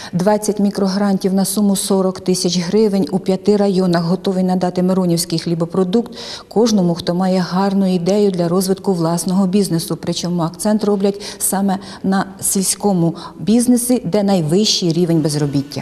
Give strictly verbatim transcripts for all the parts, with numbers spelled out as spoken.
двадцять мікрогрантів на суму сорок тисяч гривень у п'яти районах готовий надати Миронівський хлібопродукт кожному, хто має гарну ідею для розвитку власного бізнесу. Причому акцент роблять саме на сільському бізнесі, де найвищий рівень безробіття.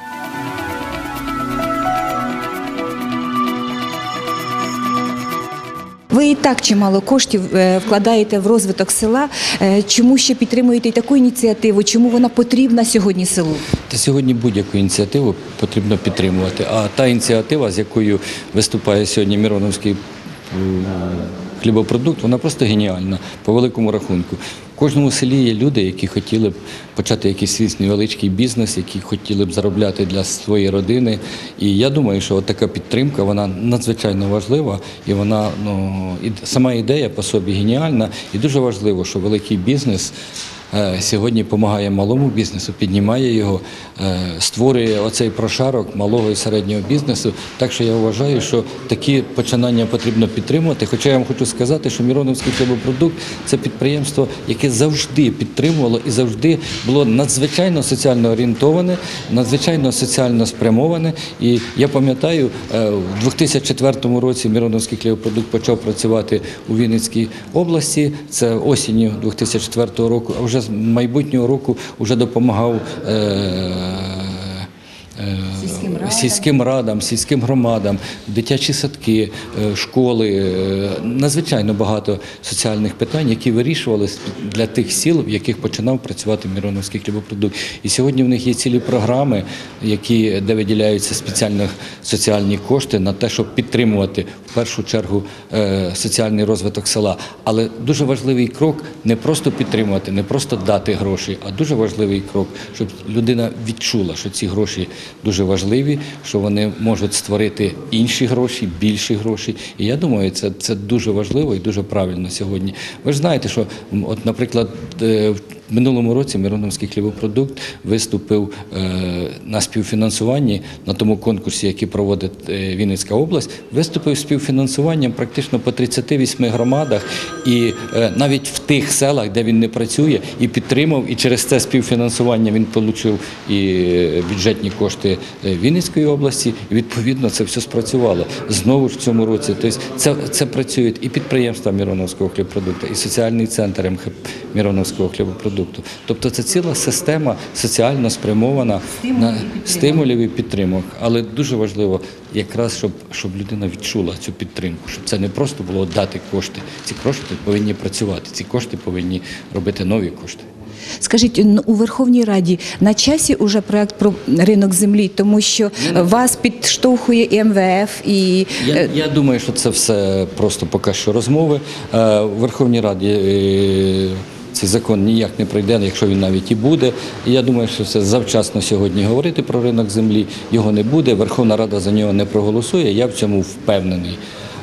Ви і так чимало коштів вкладаєте в розвиток села. Чому ще підтримуєте таку ініціативу? Чому вона потрібна сьогодні селу? Та сьогодні будь-яку ініціативу потрібно підтримувати. А та ініціатива, з якою виступає сьогодні Миронівський хлібопродукт, вона просто геніальна, по великому рахунку. В кожному селі є люди, які хотіли б почати якийсь свій невеличкий бізнес, які хотіли б заробляти для своєї родини. І я думаю, що от така підтримка, вона надзвичайно важлива, і вона, ну, і сама ідея по собі геніальна. І дуже важливо, що великий бізнес сьогодні допомагає малому бізнесу, піднімає його, створює оцей прошарок малого і середнього бізнесу. Так що я вважаю, що такі починання потрібно підтримувати. Хоча я вам хочу сказати, що Миронівський хлібопродукт – це підприємство, яке завжди підтримувало і завжди було надзвичайно соціально орієнтоване, надзвичайно соціально спрямоване. І я пам'ятаю, в дві тисячі четвертому році Миронівський хлібопродукт почав працювати у Вінницькій області. Це осінню дві тисячі четвертого року, а вже з майбутнього року вже допомагав е, е, сільським радам. сільським радам, сільським громадам, дитячі садки, школи. Надзвичайно багато соціальних питань, які вирішувалися для тих сіл, в яких починав працювати Миронівський хлібопродукт. І сьогодні в них є цілі програми, які, де виділяються спеціальні соціальні кошти на те, щоб підтримувати в першу чергу соціальний розвиток села. Але дуже важливий крок не просто підтримувати, не просто дати гроші, а дуже важливий крок, щоб людина відчула, що ці гроші дуже важливі, що вони можуть створити інші гроші, більші гроші. І я думаю, це, це дуже важливо і дуже правильно сьогодні. Ви ж знаєте, що, от, наприклад, в минулому році Миронівський хлібопродукт виступив на співфінансуванні на тому конкурсі, який проводить Вінницька область, виступив з співфінансуванням практично по тридцяти восьми громадах і навіть в тих селах, де він не працює, і підтримав, і через це співфінансування він отримав і бюджетні кошти Вінницької області, і відповідно це все спрацювало. Знову ж в цьому році, тобто це, це працюють і підприємства Миронівського хлібопродукту, і соціальний центр ем ха пе Миронівського хлібопродукту. Тобто це ціла система соціально спрямована на стимулів і підтримок. Але дуже важливо якраз, щоб, щоб людина відчула цю підтримку, щоб це не просто було дати кошти. Ці кошти повинні працювати, ці кошти повинні робити нові кошти. Скажіть, у Верховній Раді на часі уже проект про ринок землі, тому що вас підштовхує і ем ве еф, і… Я, я думаю, що це все просто поки що розмови. У Верховній Раді цей закон ніяк не пройде, якщо він навіть і буде. І я думаю, що це завчасно сьогодні говорити про ринок землі. Його не буде, Верховна Рада за нього не проголосує, я в цьому впевнений.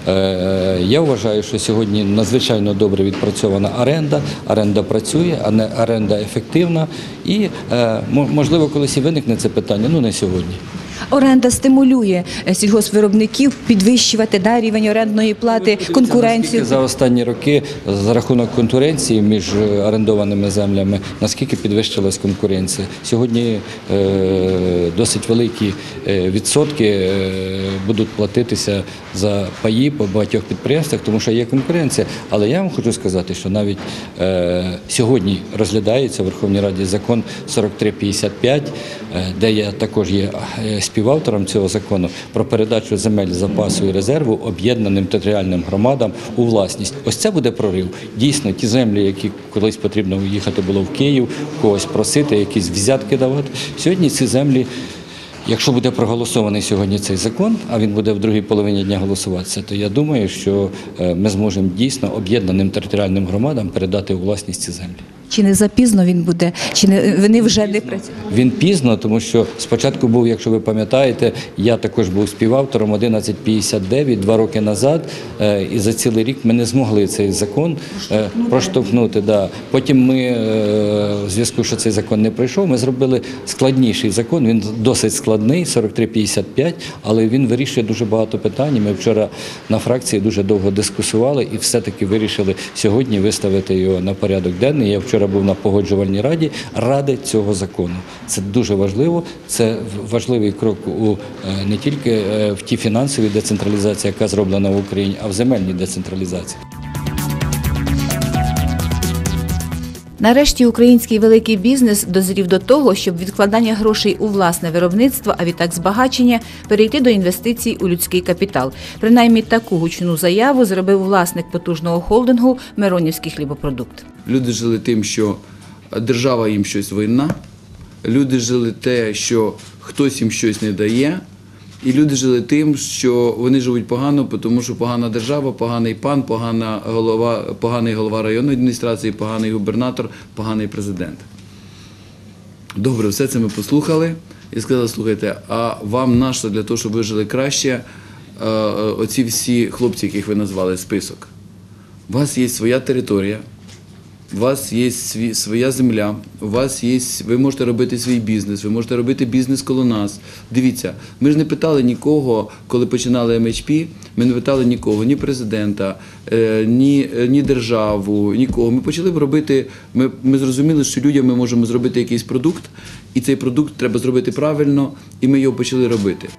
Я вважаю, що сьогодні надзвичайно добре відпрацьована оренда, оренда працює, оренда ефективна і, можливо, колись і виникне це питання, ну не сьогодні. Оренда стимулює сільгоспвиробників підвищувати да, рівень орендної плати, конкуренцію. За останні роки за рахунок конкуренції між орендованими землями, наскільки підвищилась конкуренція. Сьогодні е, досить великі відсотки е, будуть платитися за паї по багатьох підприємствах, тому що є конкуренція. Але я вам хочу сказати, що навіть е, сьогодні розглядається в Верховній Раді закон сорок три п'ятдесят п'ять, е, де я також є співавтором цього закону про передачу земель запасу і резерву об'єднаним територіальним громадам у власність. Ось це буде прорив. Дійсно, ті землі, які колись потрібно їхати було в Київ, когось просити, якісь взятки давати. Сьогодні ці землі, якщо буде проголосований сьогодні цей закон, а він буде в другій половині дня голосуватися, то я думаю, що ми зможемо дійсно об'єднаним територіальним громадам передати у власність ці землі. Чи не запізно він буде, чи не, вони вже не працюють? Він пізно, тому що спочатку був, якщо ви пам'ятаєте, я також був співавтором одинадцять п'ятдесят дев'ять, два роки назад, і за цілий рік ми не змогли цей закон проштовхнути. проштовхнути да. Потім ми, в зв'язку, що цей закон не пройшов, ми зробили складніший закон, він досить складний, сорок три п'ятдесят п'ять, але він вирішує дуже багато питань. Ми вчора на фракції дуже довго дискусували і все-таки вирішили сьогодні виставити його на порядок денний. Я вчора вчора був на погоджувальній раді ради цього закону. Це дуже важливо, це важливий крок у не тільки в тій фінансовій децентралізації, яка зроблена в Україні, а в земельній децентралізації. Нарешті український великий бізнес дозрів до того, щоб відкладання грошей у власне виробництво, а відтак збагачення, перейти до інвестицій у людський капітал. Принаймні таку гучну заяву зробив власник потужного холдингу «Миронівський хлібопродукт». Люди жили тим, що держава їм щось винна, люди жили те, що хтось їм щось не дає, і люди жили тим, що вони живуть погано, тому що погана держава, поганий пан, погана голова, поганий голова районної адміністрації, поганий губернатор, поганий президент. Добре, все це ми послухали і сказали, слухайте, а вам нащо для того, щоб ви жили краще, оці всі хлопці, яких ви назвали, список? У вас є своя територія, у вас є свій, своя земля, у вас є, ви можете робити свій бізнес, ви можете робити бізнес коло нас. Дивіться, ми ж не питали нікого, коли починали ем ейч пі, ми не питали нікого, ні президента, ні, ні державу, нікого. Ми почали робити, ми, ми зрозуміли, що людям ми можемо зробити якийсь продукт, і цей продукт треба зробити правильно, і ми його почали робити.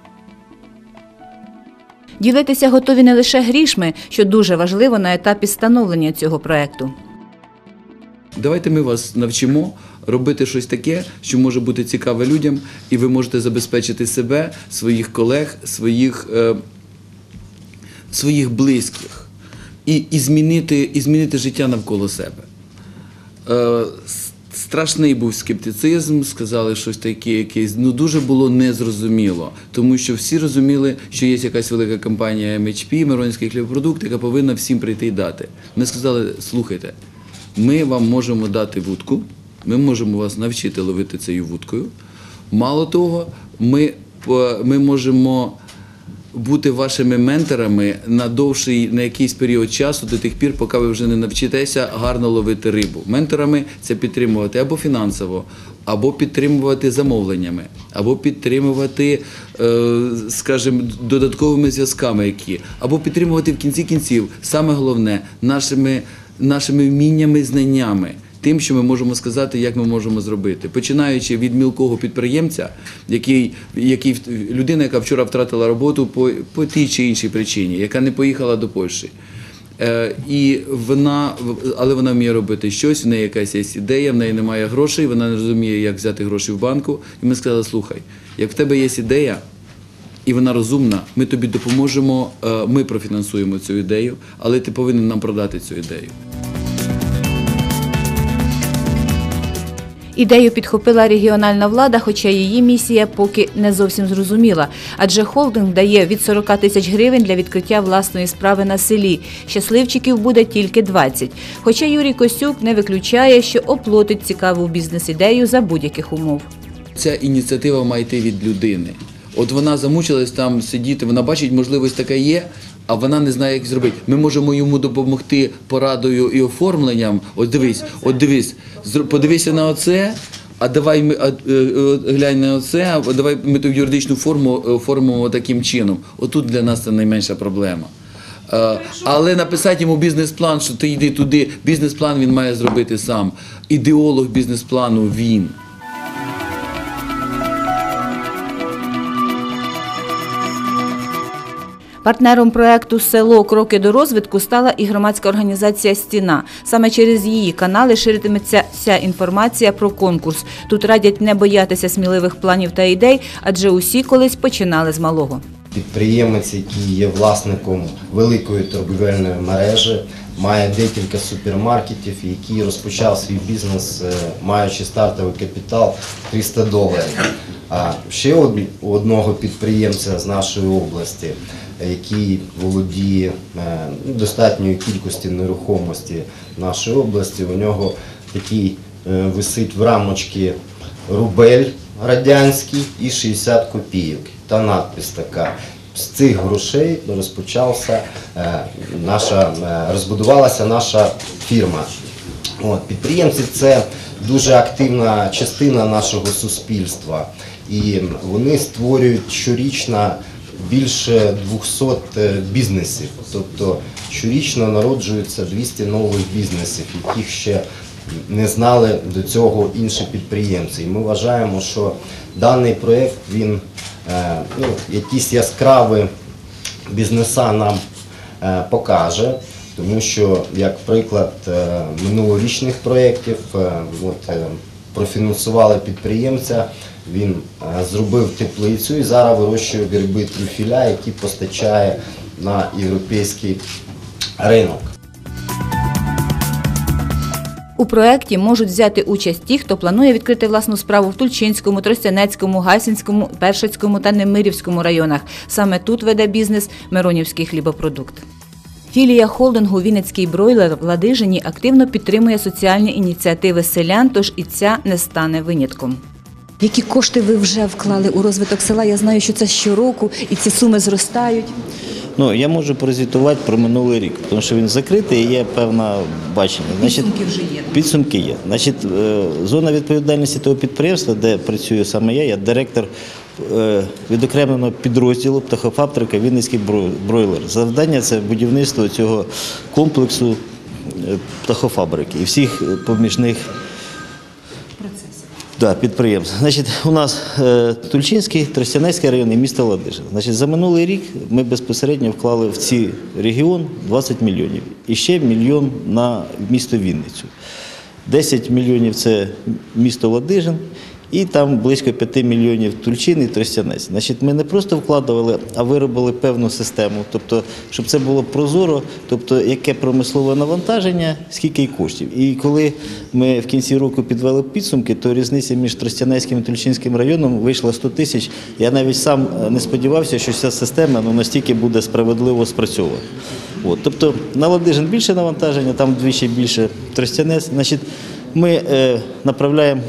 Ділитися готові не лише грішми, що дуже важливо на етапі становлення цього проєкту. Давайте ми вас навчимо робити щось таке, що може бути цікаве людям, і ви можете забезпечити себе, своїх колег, своїх, е, своїх близьких і, і, змінити, і змінити життя навколо себе. Е, страшний був скептицизм, сказали щось таке, якесь, ну дуже було незрозуміло, тому що всі розуміли, що є якась велика компанія ем ейч пі, Миронівський хлібопродукт, яка повинна всім прийти і дати. Ми сказали, слухайте, ми вам можемо дати вудку, ми можемо вас навчити ловити цією вудкою. Мало того, ми, ми можемо бути вашими менторами на довший, на якийсь період часу, до тих пір, поки ви вже не навчитеся гарно ловити рибу. Менторами – це підтримувати або фінансово, або підтримувати замовленнями, або підтримувати, скажімо, додатковими зв'язками, які, або підтримувати в кінці кінців, саме головне, нашими нашими вміннями, знаннями, тим, що ми можемо сказати, як ми можемо зробити. Починаючи від мілкого підприємця, який, який, людина, яка вчора втратила роботу по, по тій чи іншій причині, яка не поїхала до Польщі. Е, і вона, але вона вміє робити щось, в неї якась є ідея, в неї немає грошей, вона не розуміє, як взяти гроші в банку. І ми сказали, слухай, як в тебе є ідея, і вона розумна, ми тобі допоможемо, ми профінансуємо цю ідею, але ти повинен нам продати цю ідею. Ідею підхопила регіональна влада, хоча її місія поки не зовсім зрозуміла. Адже холдинг дає від сорока тисяч гривень для відкриття власної справи на селі. Щасливчиків буде тільки двадцять. Хоча Юрій Косюк не виключає, що оплатить цікаву бізнес-ідею за будь-яких умов. Ця ініціатива має йти від людини. От вона замучилась там сидіти, вона бачить, можливість така є, а вона не знає, як зробити. Ми можемо йому допомогти порадою і оформленням. От дивись, от дивись, подивися на оце, а давай ми а, глянь на оце, а давай ми ту юридичну форму оформимо таким чином. Отут для нас це найменша проблема. Але написати йому бізнес-план, що ти йди туди, бізнес-план він має зробити сам. Ідеолог бізнес-плану він. Партнером проєкту «Село. Кроки до розвитку» стала і громадська організація «Стіна». Саме через її канали ширитиметься вся інформація про конкурс. Тут радять не боятися сміливих планів та ідей, адже усі колись починали з малого. Підприємець, який є власником великої торгівельної мережі, має декілька супермаркетів, який розпочав свій бізнес, маючи стартовий капітал триста доларів. А ще у одного підприємця з нашої області, який володіє достатньою кількістю нерухомості в нашій області, у нього такий висить в рамочці рубель радянський і шістдесят копійок. Та надпис така. З цих грошей розпочався наша, розбудувалася наша фірма. От, підприємці – це дуже активна частина нашого суспільства. І вони створюють щорічно більше двохсот бізнесів. Тобто щорічно народжується двісті нових бізнесів, яких ще не знали до цього інші підприємці. І ми вважаємо, що даний проєкт, він е, ну, якісь яскраві бізнеса нам е, покаже, тому що, як приклад е, минулорічних проєктів, е, от, е, профінансували підприємця, він е, зробив теплицю і зараз вирощує гриби трюфеля, які постачає на європейський ринок. У проєкті можуть взяти участь ті, хто планує відкрити власну справу в Тульчинському, Тростянецькому, Гайсинському, Першицькому та Немирівському районах. Саме тут веде бізнес Миронівський хлібопродукт. Філія холдингу «Вінницький бройлер» в Ладижині активно підтримує соціальні ініціативи селян, тож і ця не стане винятком. Які кошти ви вже вклали у розвиток села? Я знаю, що це щороку і ці суми зростають. Ну, я можу прозвітувати про минулий рік, тому що він закритий і є певне бачення. Значить, Підсумки вже є. Підсумки є. Значить, е, зона відповідальності того підприємства, де працюю саме я, я директор е, відокремленого підрозділу птахофабрика «Вінницький бройлер». Завдання – це будівництво цього комплексу е, птахофабрики і всіх поміжних Да, підприємств. Значить, у нас е, Тульчинський, Тростянецький район і місто Ладижин. Значить, за минулий рік ми безпосередньо вклали в цей регіон двадцять мільйонів. І ще мільйон на місто Вінницю. десять мільйонів – це місто Ладижин. І там близько п'ять мільйонів Тульчин і Тростянець. Значить, ми не просто вкладували, а виробили певну систему, тобто, щоб це було прозоро, тобто, яке промислове навантаження, скільки й коштів. І коли ми в кінці року підвели підсумки, то різниця між Тростянецьким і Тульчинським районом вийшла сто тисяч. Я навіть сам не сподівався, що ця система ну, настільки буде справедливо спрацьовувати. От, тобто, на Ладижин більше навантаження, там вдвічі більше Тростянець. Значить, ми е, направляємо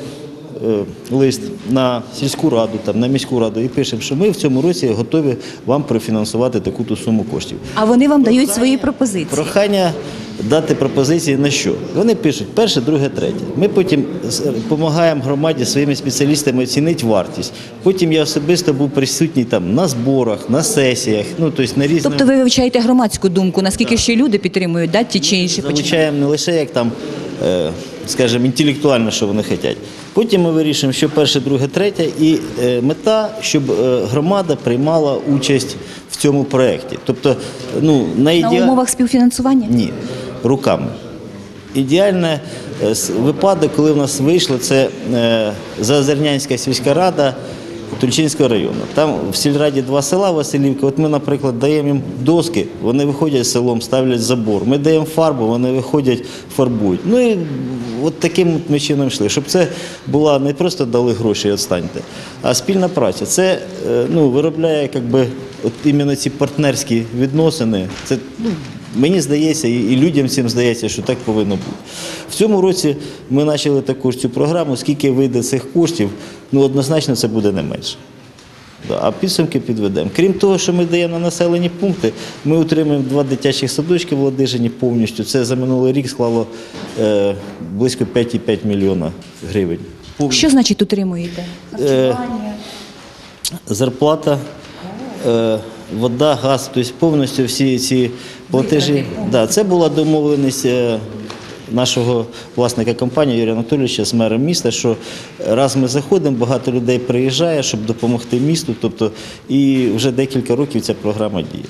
лист на сільську раду, там, на міську раду і пишемо, що ми в цьому році готові вам профінансувати таку-то суму коштів. А вони вам дають свої пропозиції? Прохання дати пропозиції на що? Вони пишуть перше, друге, третє. Ми потім допомагаємо громаді своїми спеціалістами оцінити вартість. Потім я особисто був присутній там на зборах, на сесіях, ну, тобто на різному... Тобто ви вивчаєте громадську думку, наскільки ще люди підтримують, да, ті чи інші починання? Залучаємо не лише як там, е, скажімо, інтелектуально, що вони хочуть. Потім ми вирішуємо, що перше, друге, третє, і е, мета, щоб е, громада приймала участь в цьому проєкті. Тобто, ну, на, ідеал... На умовах співфінансування? Ні, руками. Ідеальний е, випадок, коли в нас вийшло, це е, Заозернянська сільська рада Тульчинського району. Там в сільраді два села, Василівка. От ми, наприклад, даємо їм доски, вони виходять з селом, ставлять забор. Ми даємо фарбу, вони виходять, фарбують. Ну і от таким ми чином йшли. Щоб це була не просто дали гроші і відстаньте, а спільна праця. Це ну, виробляє якби, от іменно ці партнерські відносини. Це, ну, мені здається, і людям цим здається, що так повинно бути. В цьому році ми почали також цю програму, скільки вийде цих коштів, ну однозначно це буде не менше. А підсумки підведемо. Крім того, що ми даємо на населені пункти, ми утримуємо два дитячих садочки в Ладижині повністю. Це за минулий рік склало е, близько п'ять цілих п'ять десятих гривень. Що значить утримуєте? Харчування? Зарплата, е, вода, газ, тобто повністю всі ці платежі. Да, це була домовленість е, нашого власника компанії Юрія Анатолійовича з мером міста, що раз ми заходимо, багато людей приїжджає, щоб допомогти місту, тобто і вже декілька років ця програма діє.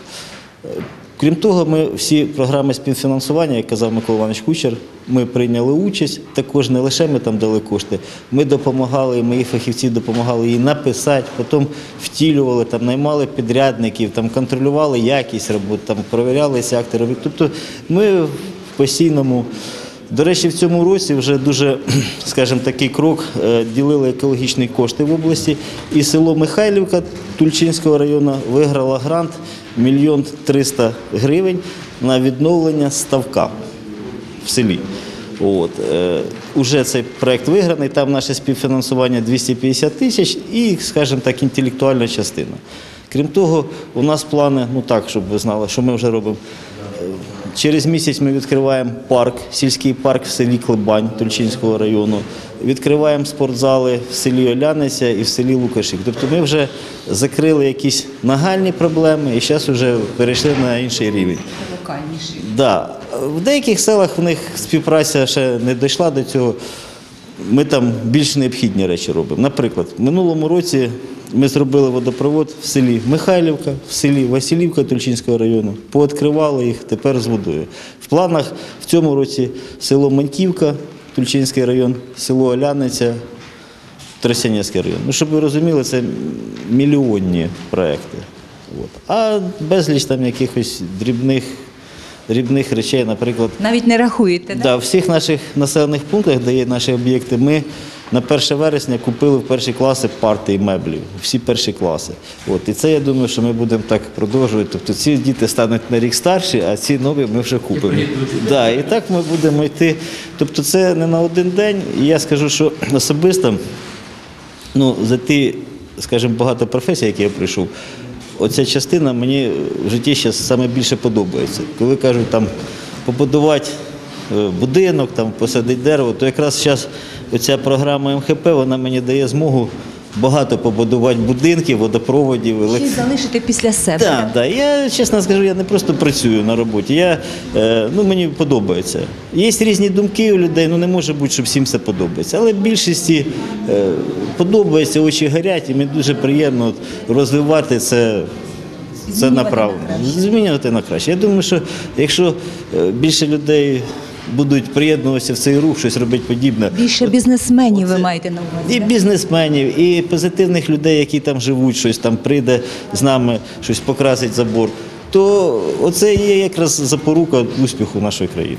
Крім того, ми всі програми співфінансування, як казав Микола Іванович Кучер, ми прийняли участь, також не лише ми там дали кошти, ми допомагали, мої фахівці допомагали її написати, потім втілювали, там, наймали підрядників, там, контролювали якість роботи, там, перевірялися акти робіт. Тобто ми в постійному... До речі, в цьому році вже дуже, скажімо, такий крок, ділили екологічні кошти в області, і село Михайлівка Тульчинського району виграло грант мільйон триста гривень на відновлення ставка в селі. От. Е, уже цей проєкт виграний, там наше співфінансування двісті п'ятдесят тисяч і, скажімо так, інтелектуальна частина. Крім того, у нас плани, ну так, щоб ви знали, що ми вже робимо, Через місяць ми відкриваємо парк, сільський парк в селі Клебань Тульчинського району. Відкриваємо спортзали в селі Оляниця і в селі Лукашів. Тобто ми вже закрили якісь нагальні проблеми і зараз вже перейшли на інший рівень. Локальніший. Да. В деяких селах в них співпраця ще не дійшла до цього. Ми там більш необхідні речі робимо. Наприклад, в минулому році ми зробили водопровод в селі Михайлівка, в селі Василівка Тульчинського району. Пооткривали їх тепер з водою. В планах в цьому році село Маньківка, Тульчинський район, село Оляниця, Тростянецький район. Ну, щоб ви розуміли, це мільйонні проекти. От. А безліч там якихось дрібних, дрібних речей, наприклад, Навіть не рахуєте, да, в всіх наших населених пунктах, де є наші об'єкти, ми на перше вересня купили в перші класи парти і меблі. Всі перші класи. От. І це, я думаю, що ми будемо так продовжувати. Тобто ці діти стануть на рік старші, а ці нові ми вже купимо. Да, і так ми будемо йти. Тобто це не на один день. І я скажу, що особисто, ну, за ті, скажімо, багато професій, які я прийшов, оця частина мені в житті зараз саме більше подобається. Коли кажуть, там, побудувати будинок, там, посадити дерево, то якраз зараз оця програма ем ха пе, вона мені дає змогу багато побудувати будинків, водопроводів, Ще й електро... залишити після себе. Так, так. Я, чесно скажу, я не просто працюю на роботі, я, е, ну, мені подобається. Є різні думки у людей, ну не може бути, щоб всім все подобається. Але більшості е, подобається, очі горять, і мені дуже приємно от, розвивати це, це направлення. Змінювати на краще. Я думаю, що якщо е, більше людей будуть приєднуватися в цей рух, щось робити подібне. Більше бізнесменів ви маєте на увазі. І так? бізнесменів, і позитивних людей, які там живуть, щось там прийде з нами, щось покрасить забор, то оце є якраз запорука успіху нашої країни.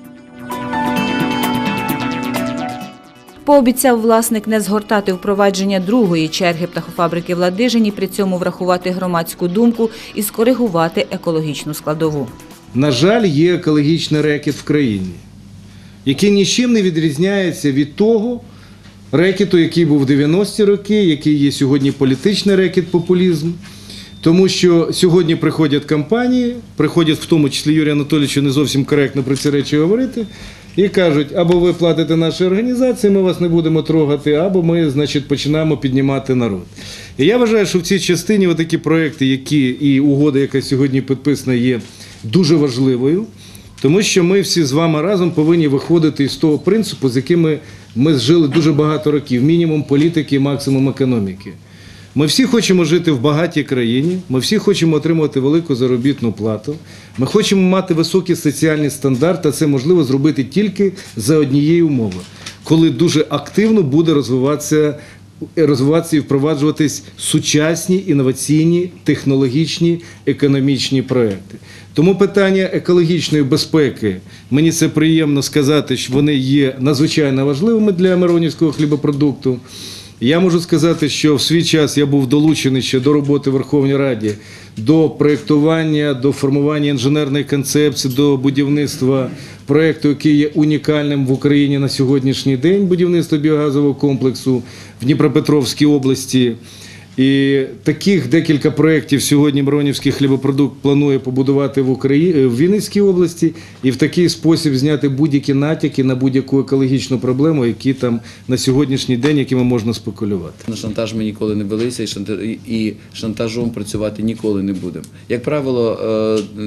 Пообіцяв власник не згортати впровадження другої черги птахофабрики в Ладижині, при цьому врахувати громадську думку і скоригувати екологічну складову. На жаль, є екологічний рекет в країні, який нічим не відрізняється від того рекету, який був в дев'яності роки, який є сьогодні політичний рекет, популізм. Тому що сьогодні приходять компанії, приходять в тому числі Юрій Анатолійович, не зовсім коректно про ці речі говорити, і кажуть, або ви платите нашій організації, ми вас не будемо трогати, або ми, значить, починаємо піднімати народ. І я вважаю, що в цій частині отакі проекти, які і угода, яка сьогодні підписана, є дуже важливою, тому що ми всі з вами разом повинні виходити із того принципу, з яким ми, ми жили дуже багато років, мінімум політики, максимум економіки. Ми всі хочемо жити в багатій країні, ми всі хочемо отримувати велику заробітну плату, ми хочемо мати високі соціальні стандарти, а це можливо зробити тільки за однієї умови, коли дуже активно буде розвиватися, розвиватися і впроваджуватись сучасні, інноваційні, технологічні, економічні проекти. Тому питання екологічної безпеки, мені це приємно сказати, що вони є надзвичайно важливими для миронівського хлібопродукту. Я можу сказати, що в свій час я був долучений ще до роботи в Верховній Раді, до проєктування, до формування інженерної концепції, до будівництва проєкту, який є унікальним в Україні на сьогоднішній день, будівництво біогазового комплексу в Дніпропетровській області. І таких декілька проєктів сьогодні Миронівський хлібопродукт планує побудувати в Україні, в Вінницькій області і в такий спосіб зняти будь-які натяки на будь-яку екологічну проблему, які там на сьогоднішній день, якими можна спекулювати. На шантаж ми ніколи не велися і шанта- і шантажом працювати ніколи не будемо. Як правило, е,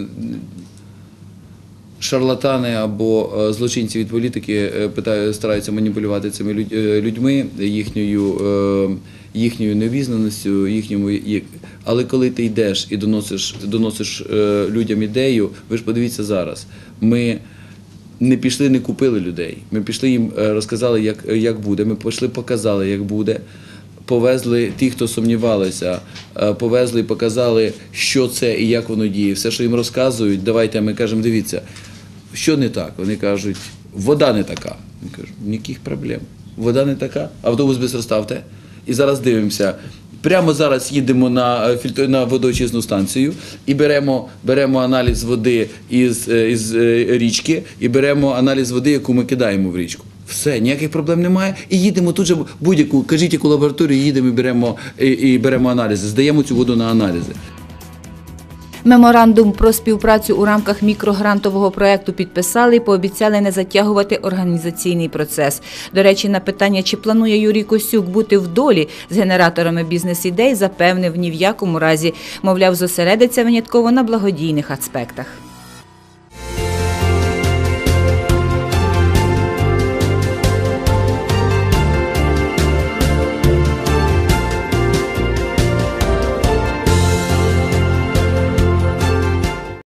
шарлатани або е, злочинці від політики е, питають, стараються маніпулювати цими людь- е, людьми, їхньою, е, їхньою невізнаністю, їхньому. є- Але коли ти йдеш і доносиш, доносиш е, людям ідею, ви ж подивіться зараз, ми не пішли, не купили людей. Ми пішли їм, е, розказали, як, як буде. Ми пішли, показали, як буде. Повезли ті, хто сумнівалися, е, повезли і показали, що це і як воно діє. Все, що їм розказують, давайте, ми кажемо, дивіться, що не так? Вони кажуть, вода не така. Ми кажемо, ніяких проблем. Вода не така, автобус без розставте. І зараз дивимося. Прямо зараз їдемо на, фільтр... на водоочисну станцію і беремо, беремо аналіз води із, із річки і беремо аналіз води, яку ми кидаємо в річку. Все, ніяких проблем немає. І їдемо тут же будь-яку, кажіть, яку лабораторію, їдемо і беремо, і, і беремо аналізи, здаємо цю воду на аналізи. Меморандум про співпрацю у рамках мікрогрантового проєкту підписали і пообіцяли не затягувати організаційний процес. До речі, на питання, чи планує Юрій Косюк бути в долі з генераторами бізнес-ідей, запевнив, ні в якому разі. Мовляв, зосередиться винятково на благодійних аспектах.